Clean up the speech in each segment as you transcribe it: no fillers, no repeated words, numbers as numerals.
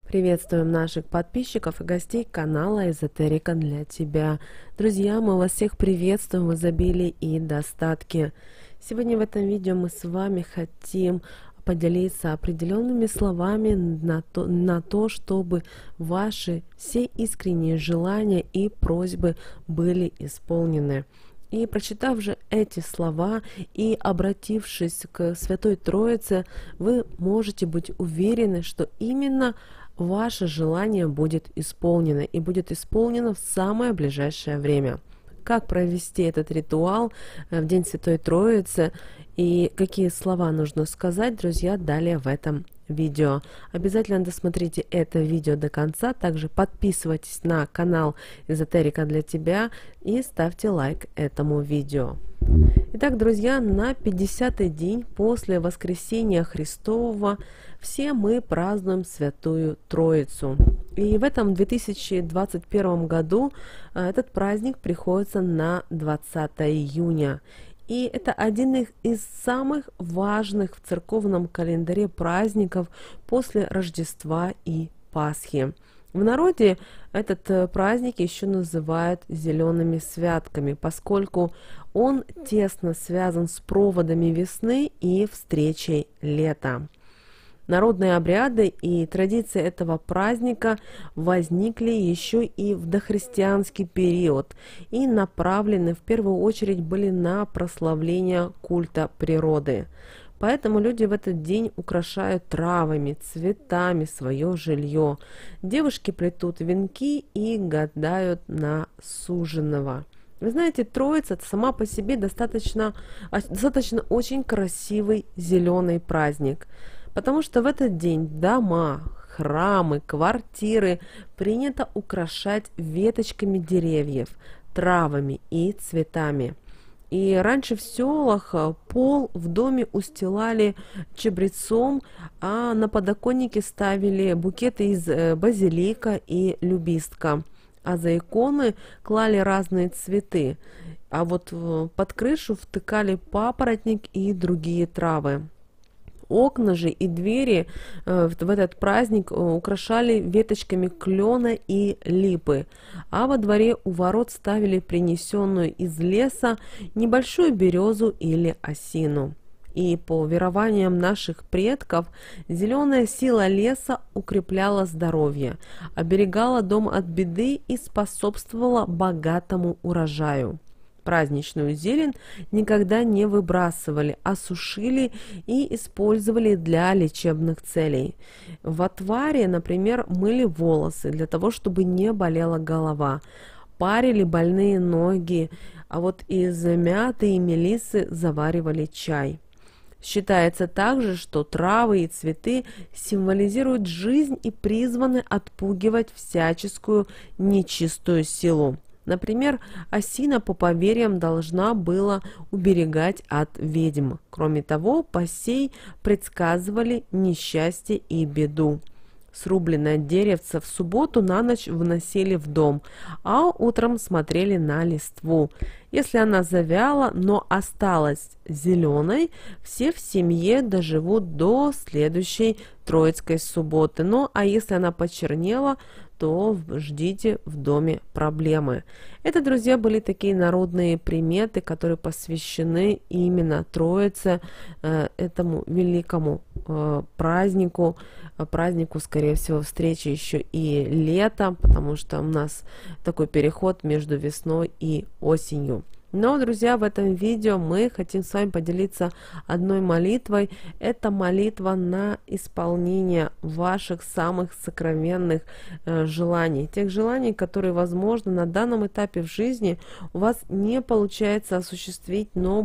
Приветствуем наших подписчиков и гостей канала Эзотерика для тебя. Друзья, мы вас всех приветствуем в изобилии и достатке. Сегодня в этом видео мы с вами хотим поделиться определенными словами на то, чтобы ваши все искренние желания и просьбы были исполнены. И прочитав же эти слова и обратившись к Святой Троице, вы можете быть уверены, что именно ваше желание будет исполнено и будет исполнено в самое ближайшее время. Как провести этот ритуал в День Святой Троицы и какие слова нужно сказать, друзья, далее в этом видео. Обязательно досмотрите это видео до конца, также подписывайтесь на канал Эзотерика для тебя и ставьте лайк этому видео. Итак, друзья, на 50-й день после воскресения Христового все мы празднуем Святую Троицу. И в этом 2021 году этот праздник приходится на 20 июня. И это один из самых важных в церковном календаре праздников после Рождества и Пасхи. В народе этот праздник еще называют зелеными святками, поскольку он тесно связан с проводами весны и встречей лета. Народные обряды и традиции этого праздника возникли еще и в дохристианский период и направлены в первую очередь были на прославление культа природы. Поэтому люди в этот день украшают травами, цветами свое жилье. Девушки плетут венки и гадают на суженого. Вы знаете, Троица это сама по себе достаточно очень красивый зеленый праздник. Потому что в этот день дома, храмы, квартиры принято украшать веточками деревьев, травами и цветами. И раньше в селах пол в доме устилали чабрецом, а на подоконнике ставили букеты из базилика и любистка. А за иконы клали разные цветы. А вот под крышу втыкали папоротник и другие травы. Окна же и двери в этот праздник украшали веточками клена и липы, а во дворе у ворот ставили принесенную из леса небольшую березу или осину. И по верованиям наших предков, зеленая сила леса укрепляла здоровье, оберегала дом от беды и способствовала богатому урожаю. Праздничную зелень никогда не выбрасывали, а сушили и использовали для лечебных целей. В отваре, например, мыли волосы для того, чтобы не болела голова, парили больные ноги, а вот из мяты и мелиссы заваривали чай. Считается также, что травы и цветы символизируют жизнь и призваны отпугивать всяческую нечистую силу. Например, осина по поверьям должна была уберегать от ведьм. Кроме того, по сей предсказывали несчастье и беду. Срубленное деревце в субботу на ночь вносили в дом, а утром смотрели на листву. Если она завяла, но осталась зеленой, все в семье доживут до следующей Троицкой субботы. Ну, а если она почернела, то ждите в доме проблемы. Это, друзья, были такие народные приметы, которые посвящены именно Троице, этому великому празднику, скорее всего, встречи еще и летом, потому что у нас такой переход между весной и осенью. Но, друзья, в этом видео мы хотим с вами поделиться одной молитвой. Это молитва на исполнение ваших самых сокровенных желаний. Тех желаний, которые, возможно, на данном этапе в жизни у вас не получается осуществить, но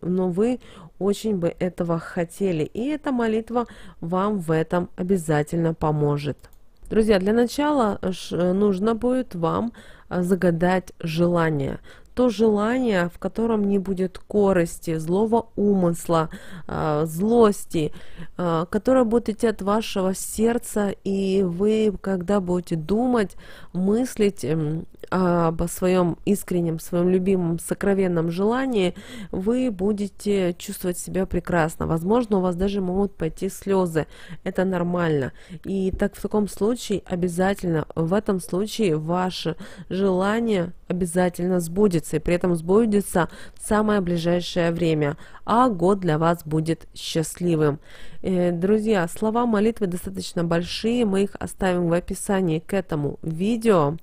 вы очень бы этого хотели. И эта молитва вам в этом обязательно поможет. Друзья, для начала нужно будет вам загадать желание. то желание, в котором не будет корысти, злого умысла, злости, которое будет идти от вашего сердца, и вы, когда будете думать, мыслить об своем искреннем, своем любимом, сокровенном желании, вы будете чувствовать себя прекрасно. Возможно, у вас даже могут пойти слезы. Это нормально. И так в таком случае обязательно, в этом случае ваше желание обязательно сбудется. И при этом сбудется в самое ближайшее время. А год для вас будет счастливым. Друзья, слова молитвы достаточно большие. Мы их оставим в описании к этому видео.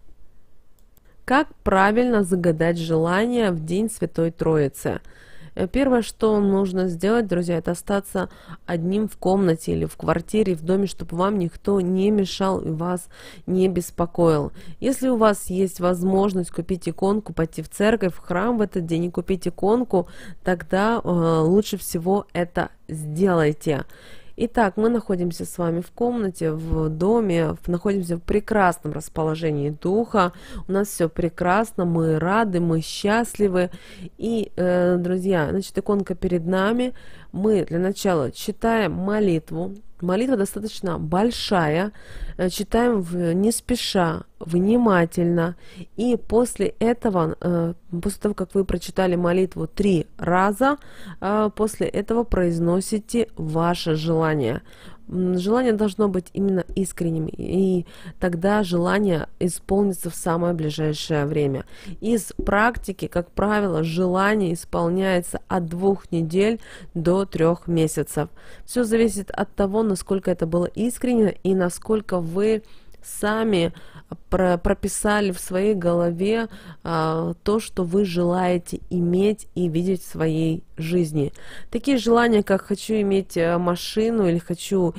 Как правильно загадать желание в День Святой Троицы? Первое, что нужно сделать, друзья, это остаться одним в комнате или в квартире, в доме, чтобы вам никто не мешал и вас не беспокоил. Если у вас есть возможность купить иконку, пойти в церковь, в храм в этот день и купить иконку, тогда лучше всего это сделайте. Итак, мы находимся с вами в комнате, в доме, находимся в прекрасном расположении духа, у нас все прекрасно, мы рады, мы счастливы. И, друзья, значит, иконка перед нами, мы для начала читаем молитву. Молитва достаточно большая, читаем не спеша, внимательно, и после этого, после того, как вы прочитали молитву 3 раза, после этого произносите ваше желание. Желание должно быть именно искренним, и тогда желание исполнится в самое ближайшее время. Из практики, как правило, желание исполняется от 2 недель до 3 месяцев. Все зависит от того, насколько это было искренне и насколько вы сами прописали в своей голове то, что вы желаете иметь и видеть в своей жизни. Такие желания, как хочу иметь машину или хочу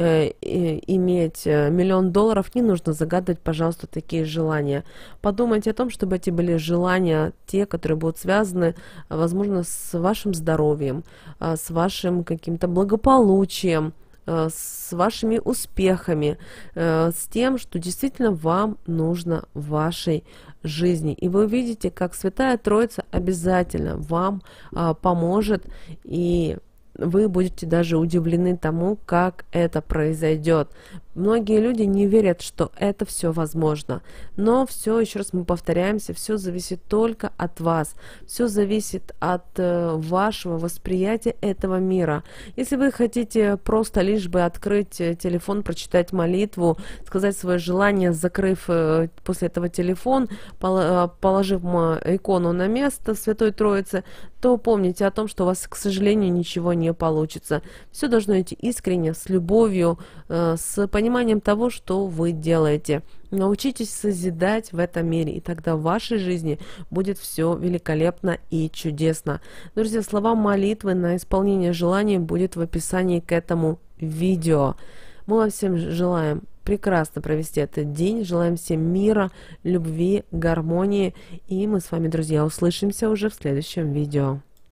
иметь $1 000 000, не нужно загадывать, пожалуйста, такие желания. Подумайте о том, чтобы эти были желания, те, которые будут связаны, возможно, с вашим здоровьем, с вашим каким-то благополучием, с вашими успехами, с тем, что действительно вам нужно в вашей жизни. И вы увидите, как Святая Троица обязательно вам поможет, и вы будете даже удивлены тому, как это произойдет. Многие люди не верят, что это все возможно. Но все, еще раз мы повторяемся, все зависит только от вас. Все зависит от вашего восприятия этого мира. Если вы хотите просто лишь бы открыть телефон, прочитать молитву, сказать свое желание, закрыв после этого телефон, положив икону на место Святой Троицы, то помните о том, что у вас, к сожалению, ничего не получится. Все должно идти искренне, с любовью, с пониманием того, что вы делаете. Научитесь созидать в этом мире, и тогда в вашей жизни будет все великолепно и чудесно. Друзья, слова молитвы на исполнение желаний будет в описании к этому видео. Мы вам всем желаем прекрасно провести этот день, желаем всем мира, любви, гармонии, и мы с вами, друзья, услышимся уже в следующем видео.